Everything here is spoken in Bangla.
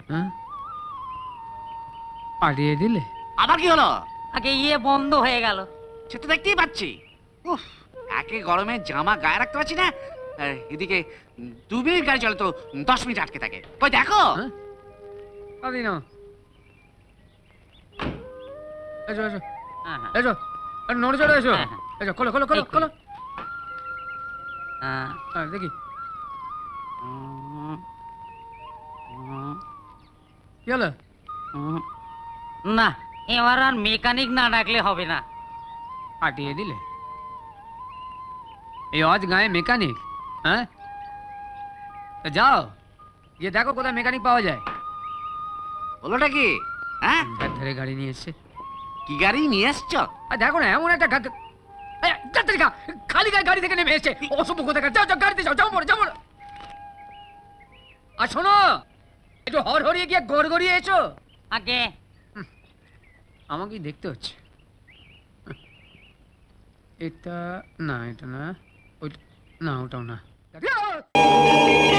পাঠিয়ে দিলে? আবার কি হলো? আগে ইয়ে বন্ধ হয়ে গেল। সে তো দেখতেই পাচ্ছি। উফ, একে গরমে জামা গায়ে রাখতে পারছি না, এদিকে 2 মিনিট গাড়ি চলে তো 10 মিনিট আটকে থাকে। কই দেখো। আদি না, এসো এসো এসো, নড়ে চড়ে এসো। এসো, খোলো খোলো খোলো খোলো। দেখি কি হলো? না, এবার আর মেকানিক না ডাকলে হবে না। পাঠিয়ে দিলে? এই আজ গায়ে মেকানিক? হ্যাঁ, যাও গিয়ে দেখো কোথায় মেকানিক পাওয়া যায়। বলোটা কি? হ্যাঁ, ধারে গাড়ি নিয়ে এসছে। কি গাড়ি নিয়ে এসছো? দেখো না, এমন একটা খালি গায়ে গাড়ি থেকে নেমে এসছে। অসভ্য কোথায়! যাও যাও, গাড়িতে যাও, যাও মরে যাও মরে। আর শোনো, একটু হড়হড়িয়ে গিয়ে গড়গড়িয়ে এসো। আগে আমাকেই দেখতে হচ্ছে। এটা না, এটা না, ওইটা না, ওটাও না।